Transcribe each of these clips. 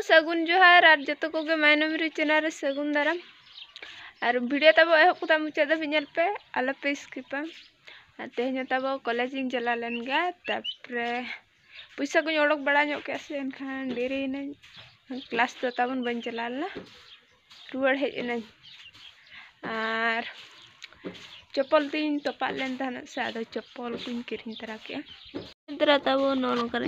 सगुन जोहार और जतो को गे माय नमरी चैनल रे सगुन दाराम और वीडियो तब एहब को मुचाद धाबी पे आलो पे स्किपा तेहन तब कॉलेज चला लेन गया तापरे पैसा को ओडक बड़ा के से एनखान डेरी क्लास तो तबन बन चला लेना रुआड़ हेजना और चप्पल तीन तोपा लेन तहन से आदो चप्पल को किरिन तरा के तरा तब नोन कर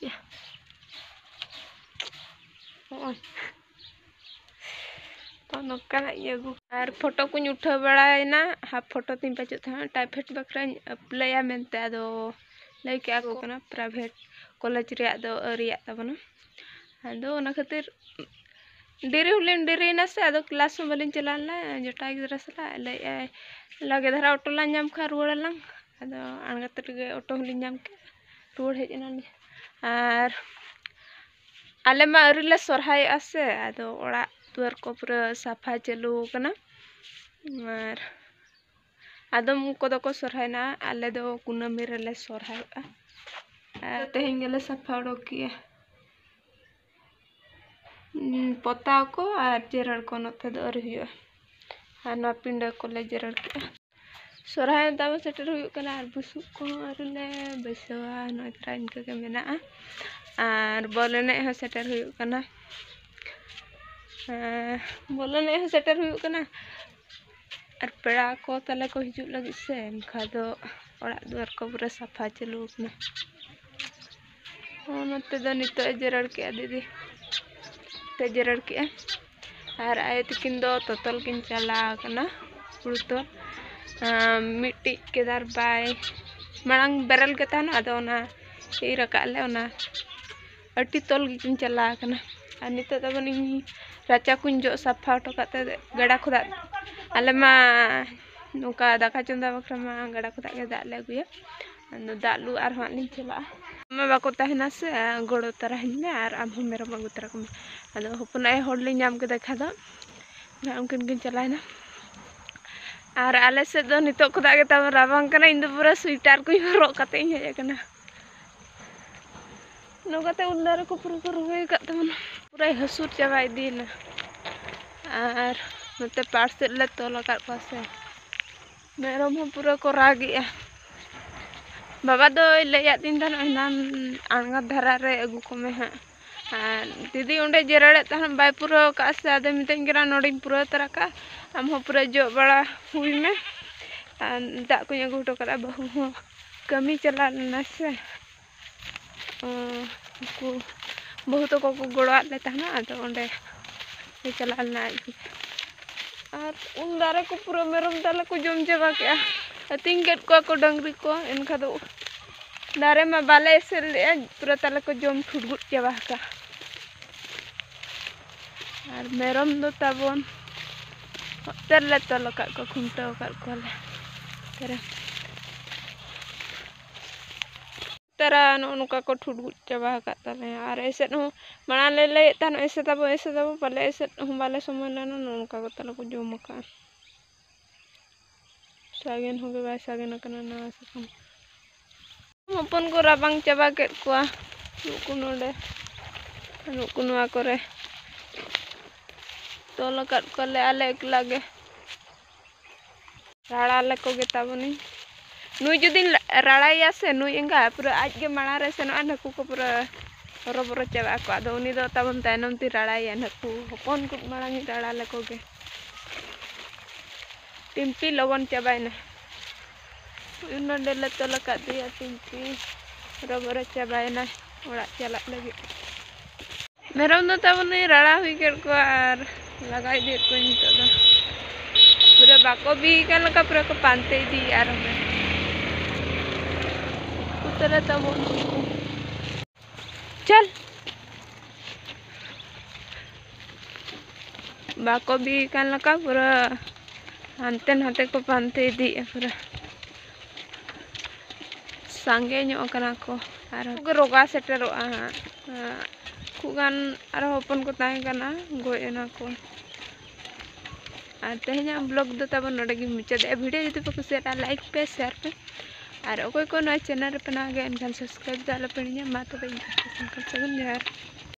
और फोटो को उठा बड़ाना हाफ फोटो तीन पाचो था टाइफेट बकरा अप्लाया मेनते आदो लई क्या को कना प्राइवेट कॉलेज रे आदो अरिया तबना आदो ओना खातिर डेरी हुलेन डेरी ना से आदो क्लास में बलिन चलाना जटा गिद्रा सला लई लगे धरा ऑटो ला नाम खा रुआड़ला आदो अणगत गे ऑटो हुलिन नाम के रुआड़ हेजना और आले मा अरिले सरहाय आसे आदो ओड़ा दुआर को पूरा साफा चालू कना और आदम को दो को सरहायना आले दो कुनामी रेले सरहायआ तेहेन गेले साफा ओडोकिया पता को और जेरड़ को नते दो अरि हुआ और ना पिंडा कोले जेरड़ के सरहाय तब सेटर हुई कना और बुसु को अरिले बैसवा नोतरा इनका के मेना और बोलने हो सेटर हुई कना बोलने सेटर हुई कना और पेड़ा को तले को हिजू लगी से एनखा दो ओड़ा दुआर को पूरा साफा चालू कना नते दो नितो जेरड़ के दीदी ते जेरड़ के और आए तकिन दो तोतल किन चला कना पुरुतो मिट्टी केदार बाय मांग बेरल के ताना आदो ना ई रकाले ओना अटी तोल किन चला कना और नितो तबन राचा कुन जो साफा ऑटो काते गड़ा खुदा आले मा नुका दाका चंदा बखरा मा गड़ा खुदा के दा ले गुया दालू और हानि चला मा बाको तहना से गोड़ो तरा हिने और आम मेरा बागु तरा को आदो हपना ए होड़ ले नाम के देखा दो उनकिन किन चलायना और आले से दो नितो खुदा के तब राबांग कना इन दो पूरा स्वेटर को हरो काते हे कना नोकाते उल्लार को पूरा को रुवे का तमन पूरा हसुर चाबा इदीना और नते पार्सल ले तोला कर पासे मेरम हम पूरा को रागिया बाबा दो लैया दिन तन नाम आंगा धरा रे अगु को में हा दीदी उंडे जेरड़े तहन बाय पूरा का से आदे मितेन गिरा नोडिन पूरा तरह का हम हो पूरा जो बड़ा हुई में दा को अगु हटो करा बहु हो कमी चला ना से को बहुत को गोड़ा ले तहना आदो उंडे चला ना और उन दारे को पूरा मेरम दाले को जम चाबा के अतिंग गेट को डंगरी को इनका दो दारे में बाले से पूरा ताले को जम ठुटगुट चाबा का और मेरम दो तबन तरले तोल का को खुंटा का को ले तेरे तरा नुका को ठुटगुट चाबा का तले और ऐसे नो मना ले तन ऐसे तब पले ऐसे हम बाले समय लेना नुका को तले को जम का सागेन हो गए सागेन कना ना सकम अपन को राबांग चाबा के को नुकु नोडे नुकु नुआ करे तोल कर को ले आले एक लागे राड़ा ले को गे ताबनी नुई जुदिन राड़ाया से नुई एंगा पूरा आज के माणा रे सेनो नकु को पूरा हरोबरो चाबा को आदो उनी दो ताबन तायनम ती राड़ाया नकु हपन को माणांगी राड़ा ले को गे टिम्पी लवन चाबायना उन डेले तोल का दिया टिम्पी हरोबरो चाबायना ओड़ा चला लगे मेरम दो ताबन राड़ा हुई कर को और लगाई दे को नितो दो पूरा बाको भी का लका पूरा को पानते दी आर में उतरे तब चल बाको भी का लका पूरा हानते नाते को पानते दी पूरा सांगे नो कना को और रोगा सेटरोआ खुगान और हपन को ताहे कना गोयना को और तेहना ब्लॉग दो तब नोडे गे मुचाद वीडियो जदि पे कुसिया लाइक पे शेयर पे और अकोय को नया चैनल पे ना गए एनखान सब्सक्राइब दाला पे मा तबे सगुन जोहार।